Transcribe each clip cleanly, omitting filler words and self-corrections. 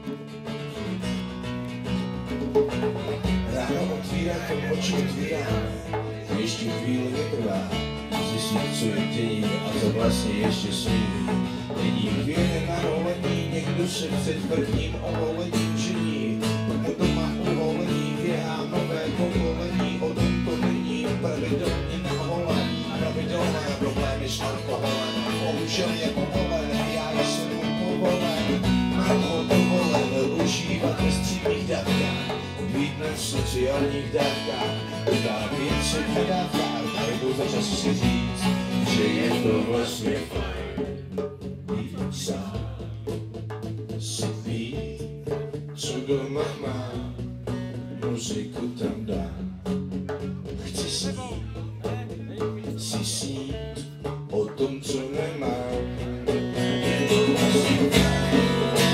Ráno otvírá, to oči otvírám, ještě chvíli netrvá, zjistit, co je dění a co vlastně ještě sní. Není chvíli na rolení, někdo se před prvním ovolením žení. Potom má uvolení, běhá nové povolení, o tom to není pravidelně navolení. Pravidelné problémy s alkoholem, bohužel je povolené, já jsem mu povolen. Mám ho dovolen užívat ve středních dávkách, být na sociálních dávkách, dá věci v dávkách, a jdu za čas si říct, že je to vlastně fajn. Být sám, si být, co doma mám, muziku tam dám. Chci snít, si snít o tom, co nemám. Je to vlastně fajn.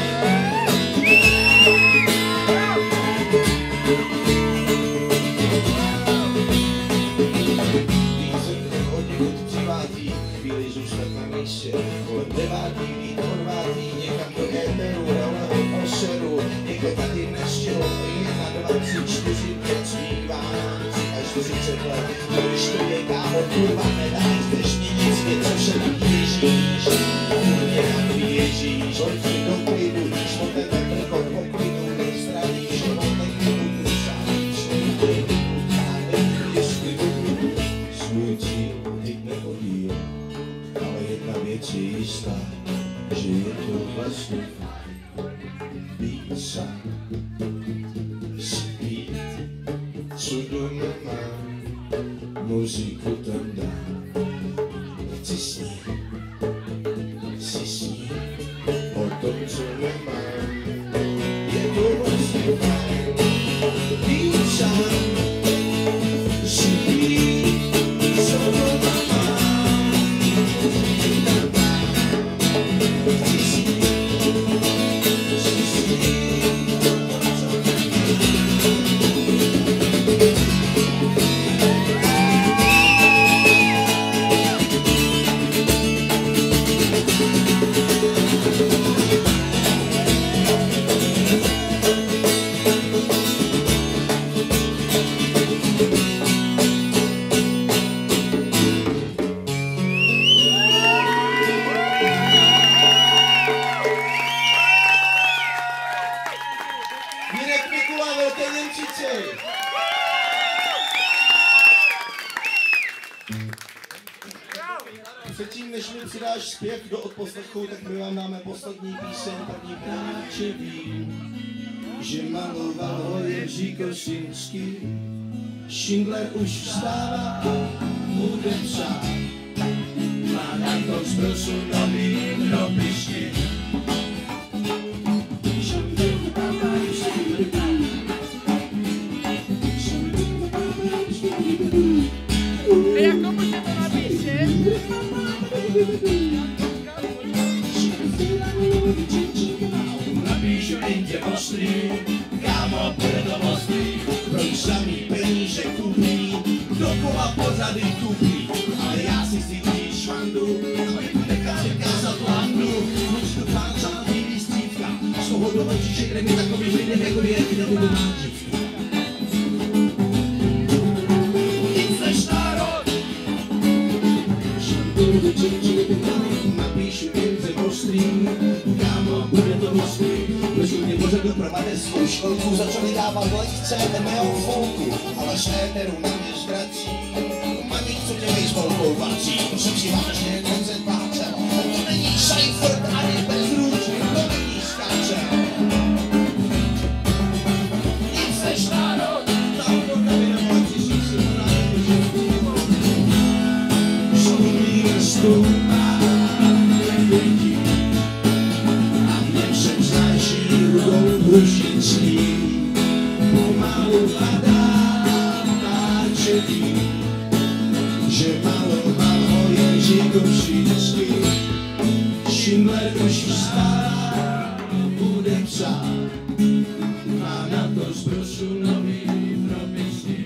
Chvíli zůstat na místě, kolem 9. být odvátý, někam do éteru, rovnou oseru, někde tady nestilo, 1, 2, 3, 4, 5, zbývá nám 3 až 40 let. Když to je kámo, kurva, nedáš dnešní nic, je co se běžíš, někam běžíš, hodí do klidu, smotem vrchol po klidu, nezdravíš, životek nebudu sám, svůj klidu, ale jestli budu svůj cíl, teď neodíl. Ale jedna věc je jistá, že je to vlastně být sám, si být, co doma mám, muziku tam dám. Chci snít, si snít o tom, co nemám. Je to vlastně fajn, být sám, si být, co doma mám. Předtím, než mi přidáš zpěv do odposlechu, tak my vám dáme poslední píseň, první pláče vím, že maloval ho Jiří Kosinský. Schindler už vstává a bude psát, má na tom zbrosu nový hrobiště. Jak může to napíše? Napíšu Indě ostrý, kámo, bude to ostrý, proč samý peníže kupí, dokola pořady kupí, ale já si cítím švandu, abych nechal se kázat landu, můžu to pán za TV stívka, z toho do očiček, kde mi takový lidem jako věky nebudu mít. Napíšu Indře ostrý, kámo, bude to ostrý, proč mě pořád doprovade svou školku, začali dávat lekce mého folku, ale z éteru na mě zvrací, mami, co tě baseballkou vací, to jsem si vážně koncert pácel, to není Seifert ani Bezruč, to není skácel. Nic než národ, tam to nevím, ale přišli si to národ. Školní vrstu má lidí a v něm jsem značí rudou hrušnicí. Pomalu padá páčeví, že maloval ho Jiří Kosinský. Schindler už vstává, bude psát, má na to zbrosu nový hrobiště.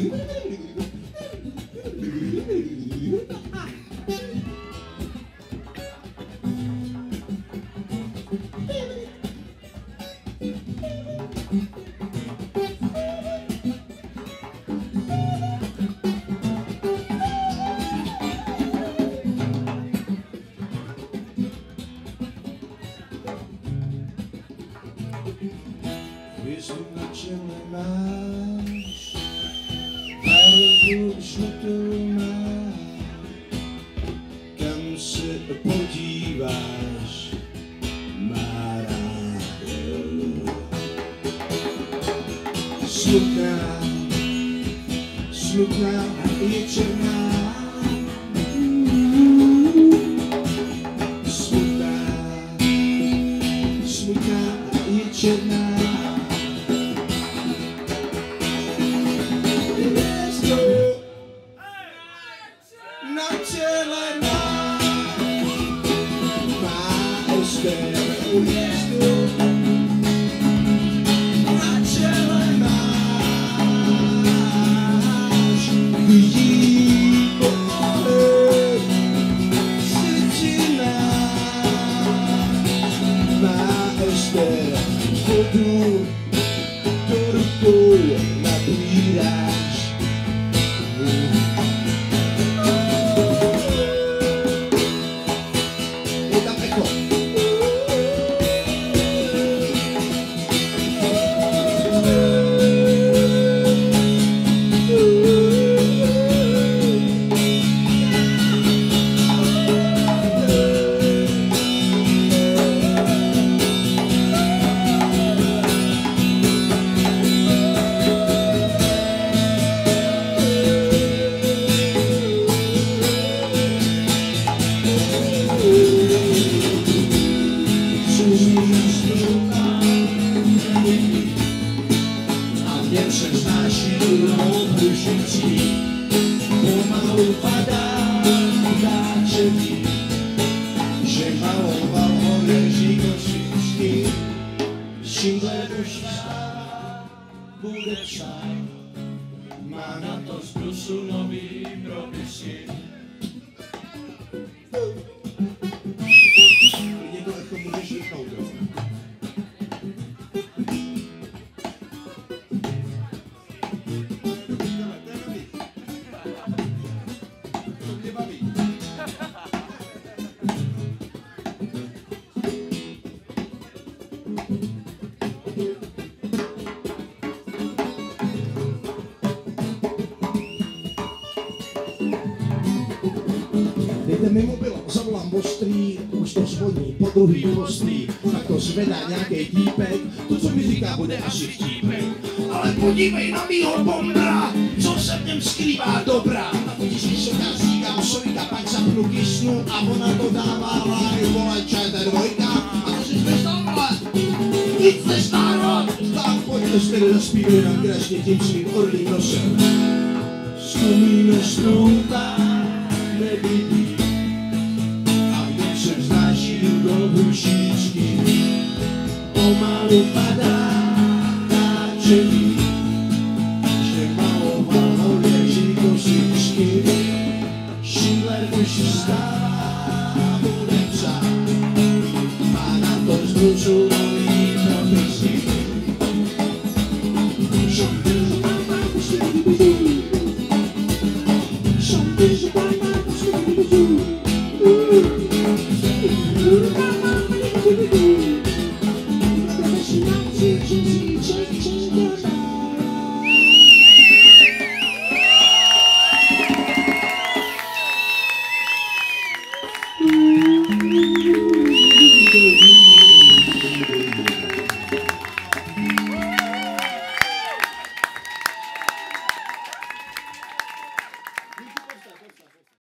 Hvězdu na čele máš, barvu žlutou máš, kam se podíváš, má rád. Smutná, smutná je černá, smutná, smutná je černá. Na čele máš hvězdu, na čele máš výpověď, srdcina máš vodu do rukou nabíráš. A mě přeznáší obrušující, pomalu padá dáčení, že maloval ho Ježíš Kosíčky, Schindler už vstává, bude psát, má na to z Brusu nový propisy. Klidně to echo můžeš vypnout, jo? Dejte mi mobil, zavolám ostrý, už to zvoní, po druhý ostrý, tak to zvedá nějaký týpek, to co mi říká bude asi vtípek. Ale podívej na mýho bombra, co se v něm skrývá dobrá. Když vysoká říkám sojka, pak zapnu kysnu a ona to dává láj, volaj ČT2. A to si smysl, vole, nic než národ. Tak pojďte si tedy zaspívej nám krásně tím svým orlým nosem. Vzpomíne snoutá, nevidí, a mě se vznáší do hrušíčky, pomalu padá náčení, že maloval ho Ježíš Kosíčky, Schindler už vstává, bude psát, má na to z Brusu